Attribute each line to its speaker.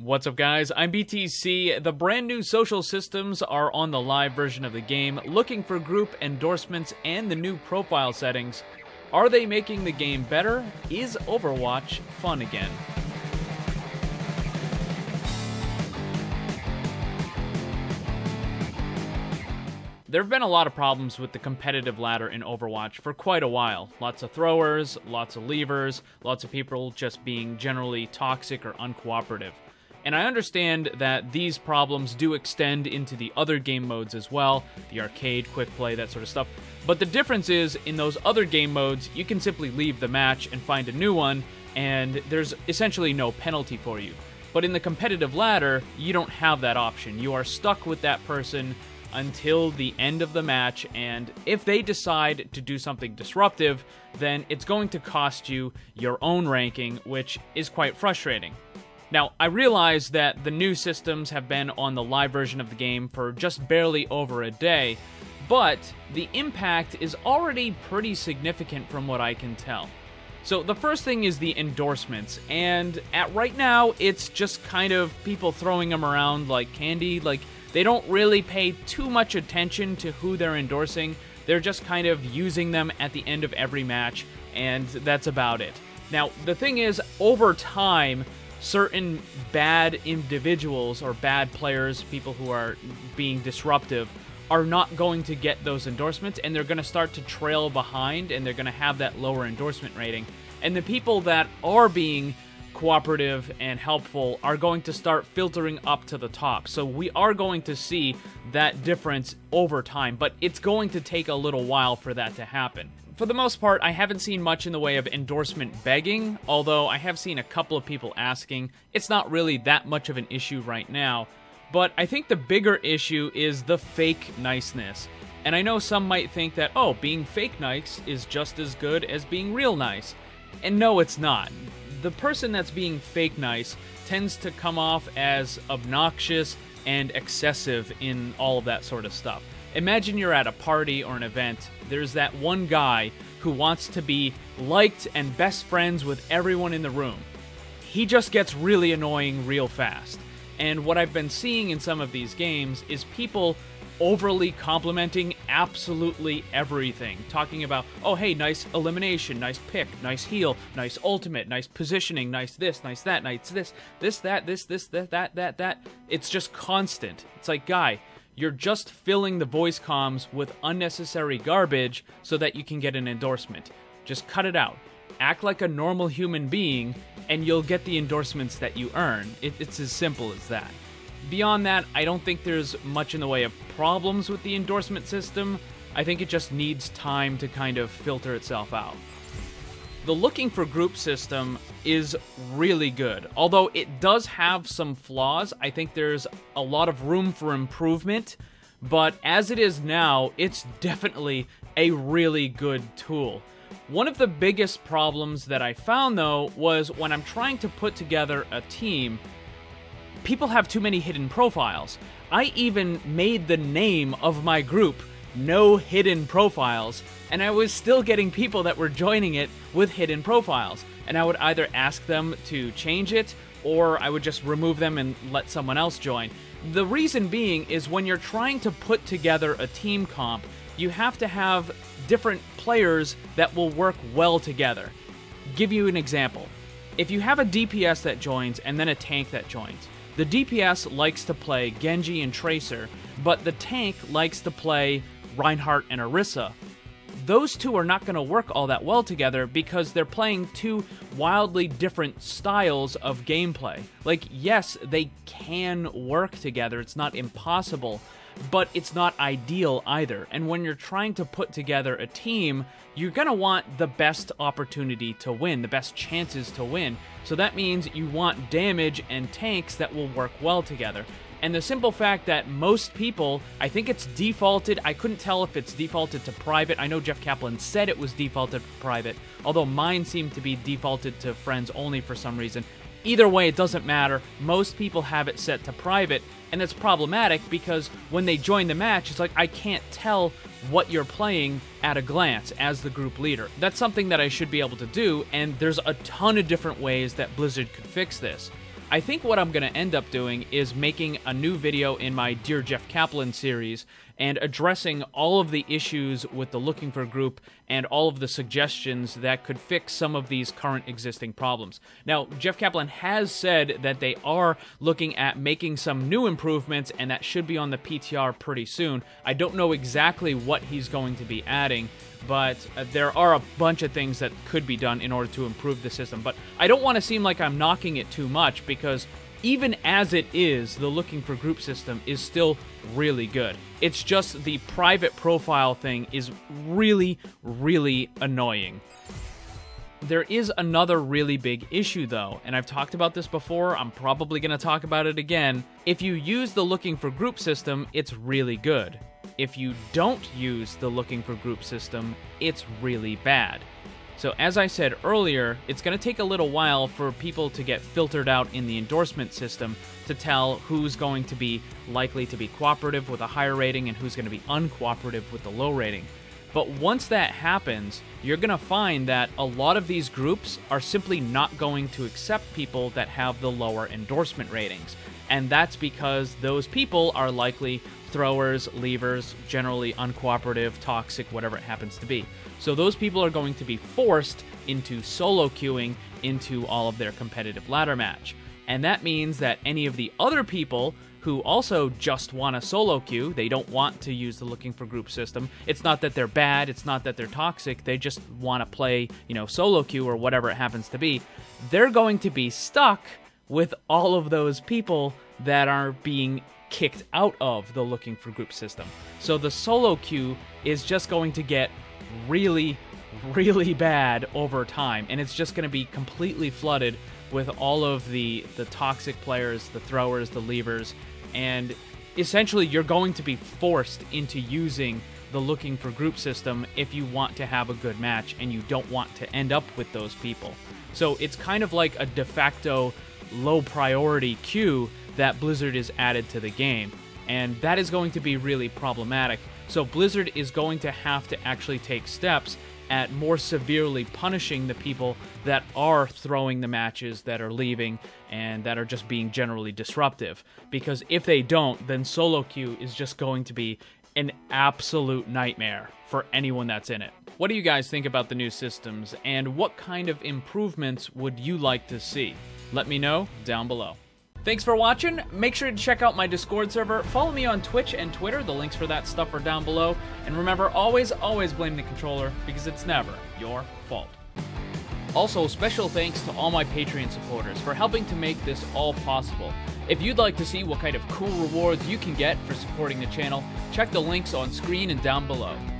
Speaker 1: What's up, guys? I'm BTC. The brand new social systems are on the live version of the game. Looking for group endorsements and the new profile settings. Are they making the game better? Is Overwatch fun again? There have been a lot of problems with the competitive ladder in Overwatch for quite a while. Lots of throwers, lots of leavers, lots of people just being generally toxic or uncooperative. And I understand that these problems do extend into the other game modes as well, the arcade, quick play, that sort of stuff. But the difference is, in those other game modes, you can simply leave the match and find a new one, and there's essentially no penalty for you. But in the competitive ladder, you don't have that option. You are stuck with that person until the end of the match, and if they decide to do something disruptive, then it's going to cost you your own ranking, which is quite frustrating. Now, I realize that the new systems have been on the live version of the game for just barely over a day, but the impact is already pretty significant from what I can tell. So the first thing is the endorsements, and right now, it's just kind of people throwing them around like candy. Like, they don't really pay too much attention to who they're endorsing. They're just kind of using them at the end of every match, and that's about it. Now, the thing is, over time, certain bad individuals or bad players, people who are being disruptive, are not going to get those endorsements, and they're going to start to trail behind, and they're going to have that lower endorsement rating. And the people that are being cooperative and helpful are going to start filtering up to the top. So we are going to see that difference over time, but it's going to take a little while for that to happen. For the most part, I haven't seen much in the way of endorsement begging, although I have seen a couple of people asking. It's not really that much of an issue right now, but I think the bigger issue is the fake niceness. And I know some might think that, oh, being fake nice is just as good as being real nice. And no, it's not. The person that's being fake nice tends to come off as obnoxious and excessive in all of that sort of stuff. Imagine you're at a party or an event. There's that one guy who wants to be liked and best friends with everyone in the room. He just gets really annoying real fast. And what I've been seeing in some of these games is people overly complimenting absolutely everything. Talking about, oh hey, nice elimination, nice pick, nice heal, nice ultimate, nice positioning, nice this, nice that, nice this, that. It's just constant. It's like, guy, you're just filling the voice comms with unnecessary garbage so that you can get an endorsement. Just cut it out. Act like a normal human being, and you'll get the endorsements that you earn. It's as simple as that. Beyond that, I don't think there's much in the way of problems with the endorsement system. I think it just needs time to kind of filter itself out. The looking for group system is really good. Although it does have some flaws, I think there's a lot of room for improvement. But as it is now, it's definitely a really good tool. One of the biggest problems that I found, though, was when I'm trying to put together a team, people have too many hidden profiles. I even made the name of my group No Hidden Profiles, and I was still getting people that were joining it with hidden profiles. And I would either ask them to change it, or I would just remove them and let someone else join. The reason being is when you're trying to put together a team comp, you have to have different players that will work well together. Give you an example. If you have a DPS that joins and then a tank that joins, the DPS likes to play Genji and Tracer, but the tank likes to play Reinhardt and Orisa. Those two are not going to work all that well together because they're playing two wildly different styles of gameplay. Like, yes, they can work together, it's not impossible, but it's not ideal either. And when you're trying to put together a team, you're going to want the best opportunity to win, the best chances to win. So that means you want damage and tanks that will work well together. And the simple fact that most people, I think it's defaulted, I couldn't tell if it's defaulted to private. I know Jeff Kaplan said it was defaulted to private, although mine seemed to be defaulted to friends only for some reason. Either way, it doesn't matter. Most people have it set to private, and it's problematic because when they join the match, it's like, I can't tell what you're playing at a glance as the group leader. That's something that I should be able to do, and there's a ton of different ways that Blizzard could fix this. I think what I'm going to end up doing is making a new video in my Dear Jeff Kaplan series and addressing all of the issues with the Looking For group and all of the suggestions that could fix some of these current existing problems. Now, Jeff Kaplan has said that they are looking at making some new improvements, and that should be on the PTR pretty soon. I don't know exactly what he's going to be adding, but there are a bunch of things that could be done in order to improve the system. But I don't want to seem like I'm knocking it too much, because even as it is, the Looking For group system is still really good. It's just the private profile thing is really, really annoying. There is another really big issue though, and I've talked about this before, I'm probably going to talk about it again. If you use the Looking For group system, it's really good. If you don't use the Looking For group system, it's really bad. So as I said earlier, it's going to take a little while for people to get filtered out in the endorsement system to tell who's going to be likely to be cooperative with a higher rating and who's going to be uncooperative with the low rating. But once that happens, you're going to find that a lot of these groups are simply not going to accept people that have the lower endorsement ratings. And that's because those people are likely throwers, leavers, generally uncooperative, toxic, whatever it happens to be. So those people are going to be forced into solo queuing into all of their competitive ladder match. And that means that any of the other people who also just want a solo queue, they don't want to use the Looking For group system. It's not that they're bad, it's not that they're toxic, they just want to play, solo queue or whatever it happens to be. They're going to be stuck with all of those people that are being kicked out of the Looking For group system. So the solo queue is just going to get really, really bad over time, and it's just going to be completely flooded with all of the toxic players, the throwers, the leavers, and essentially you're going to be forced into using the Looking For group system if you want to have a good match and you don't want to end up with those people. So it's kind of like a de facto low priority queue that Blizzard is added to the game, and that is going to be really problematic. So Blizzard is going to have to actually take steps at more severely punishing the people that are throwing the matches, that are leaving, and that are just being generally disruptive. Because if they don't, then solo queue is just going to be an absolute nightmare for anyone that's in it. What do you guys think about the new systems, and what kind of improvements would you like to see? Let me know down below. Thanks for watching. Make sure to check out my Discord server. Follow me on Twitch and Twitter. The links for that stuff are down below. And remember, always blame the controller, because it's never your fault. Also, special thanks to all my Patreon supporters for helping to make this all possible. If you'd like to see what kind of cool rewards you can get for supporting the channel, check the links on screen and down below.